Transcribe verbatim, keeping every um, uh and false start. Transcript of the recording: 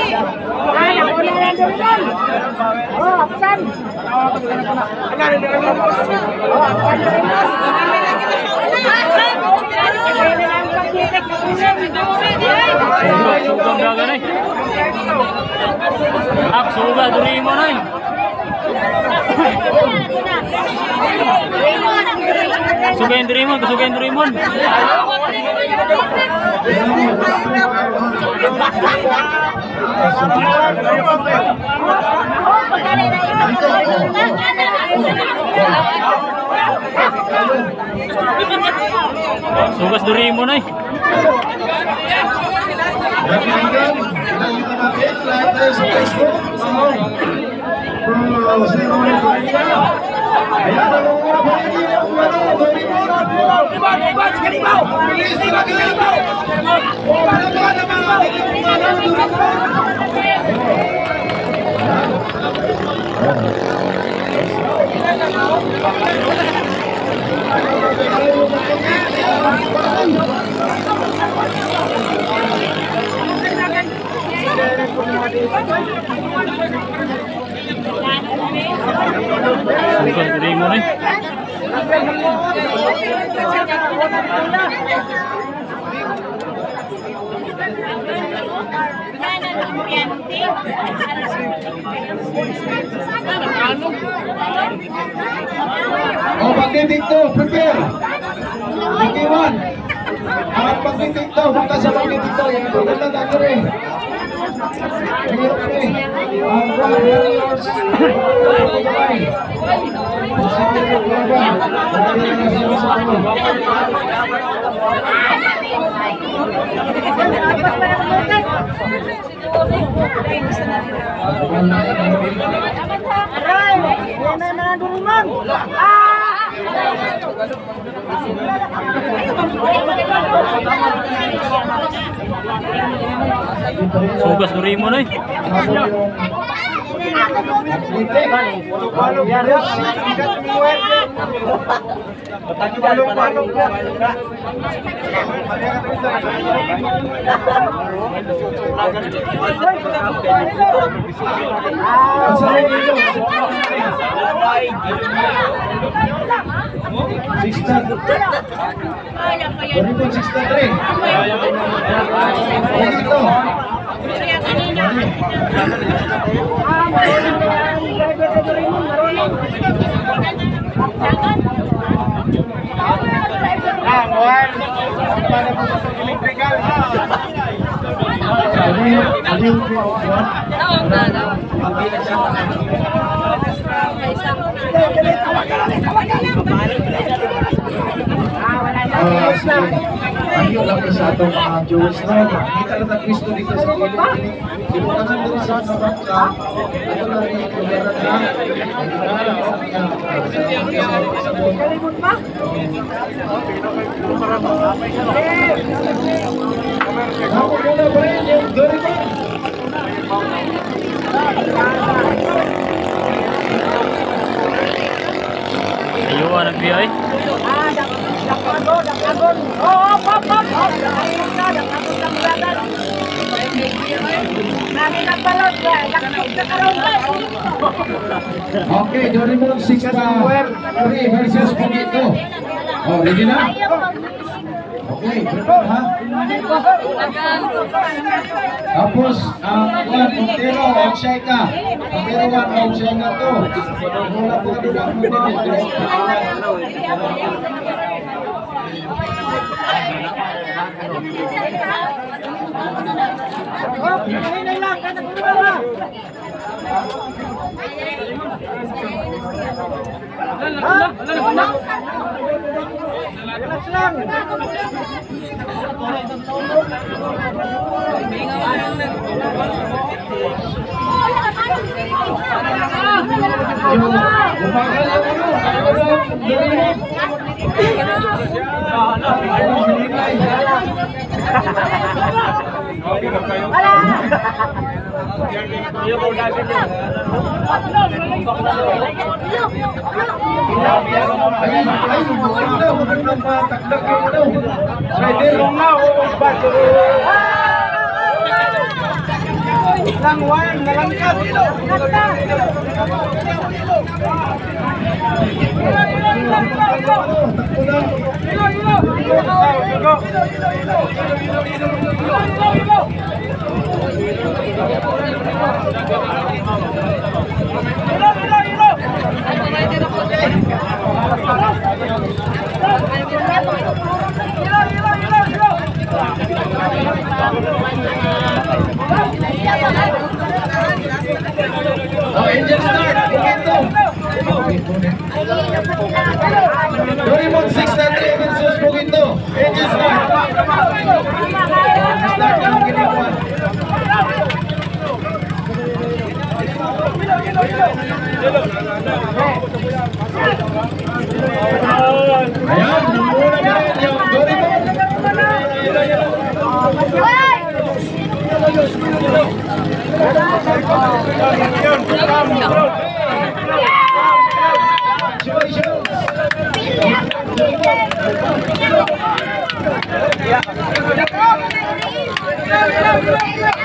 Oh, absen. Sugang daga na eh. Ak, suga, duri mo na eh. Sugayin duri mo, sugayin duri mo. Sugas duri mo na eh. Sugas duri mo na eh. Oh, pagdidik to, prepare. Ikiwan. Ang pagdidik to, punta sa pagdidik to. Yung pagdidik to, ako rin. Hirap rin. Ang brand warriors. Sugas duri mo na eh. Ayun lang sa atong mga Diyos na kita na ng Kristo dito sa Pilipinas. Ibutangan din sa mga bangka. Ito na rin yung meron na. Ako muna pa rin yung Doriman. Ayun, nagbiyay. Ah, dakagon, dakagon. Oh, pop, pop, pop. Dakagon na, dakagon na mulagan. Nami na balot, dakagon na karon. Okay, Doraemon six three versus Pugito. Oh, ready na? Okay, prepare ha? Tapos, ang one, Montero, outside ka. Montero one, outside ka to. Mula po ka doon ang Montero. Langwan, nalangkat. Oh, engine start. Begitu. Doraemon six ninety Evansus begitu. Engine start. Start yang ginawa. Ayan, namuna na rin yung Doraemon. Congratulations.